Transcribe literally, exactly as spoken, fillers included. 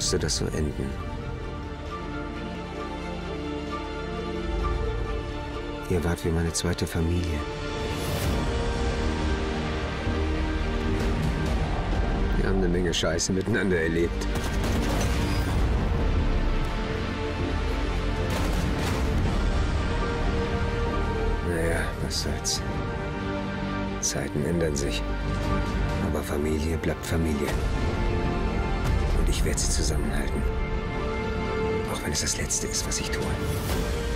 musste das so enden. Ihr wart wie meine zweite Familie. Wir haben eine Menge Scheiße miteinander erlebt. Naja, was soll's. Zeiten ändern sich. Aber Familie bleibt Familie. Und ich werde sie zusammenhalten. Auch wenn es das Letzte ist, was ich tue.